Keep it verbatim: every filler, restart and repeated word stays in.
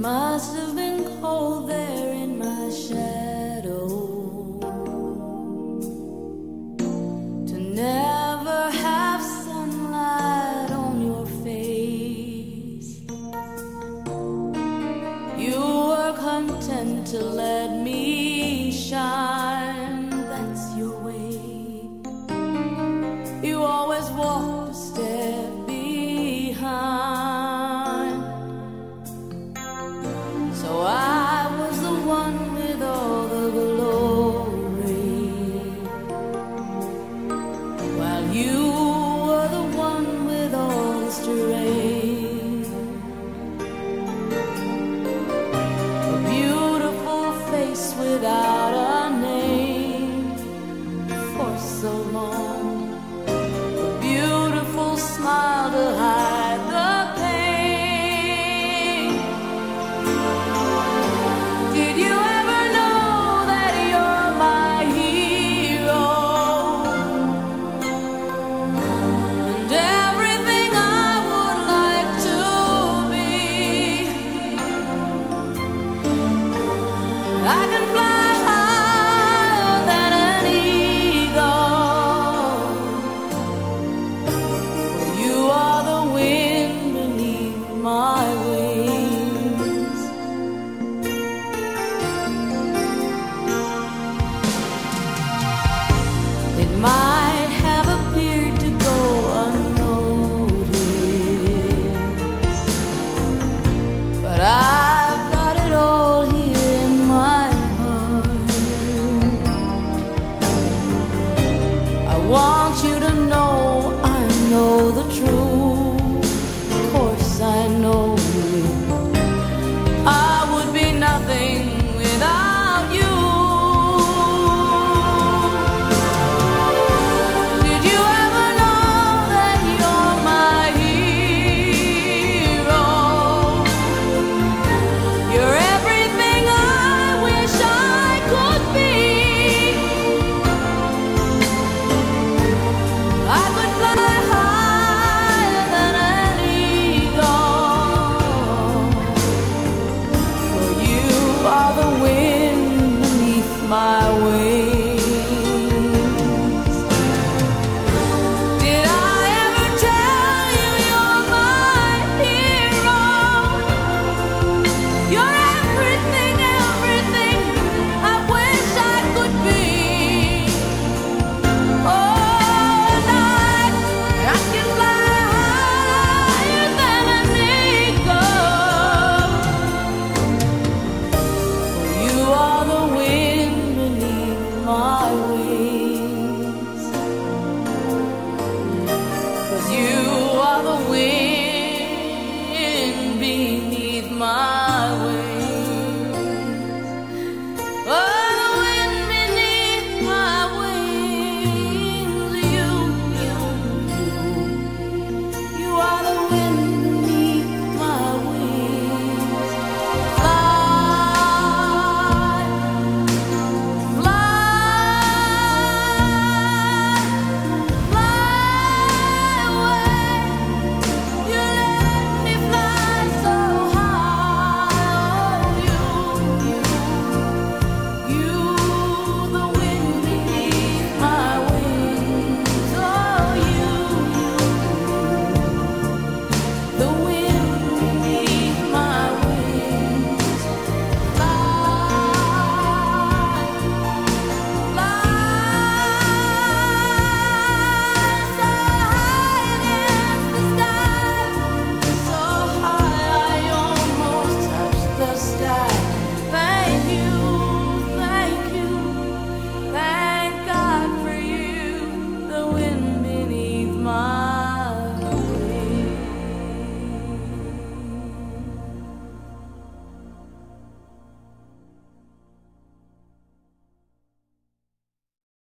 must have been cold there in my shadow, to never have sunlight on your face. You were content to let me shine, that's your way. You always walked a step behind. So I was the one with all the glory, while you were the one with all the strength. A beautiful face without a name for so long, a beautiful smile to hide the pain. Did you ever know that you're my hero, and everything I would like to be? I can fly higher than an eagle. You are the wind beneath my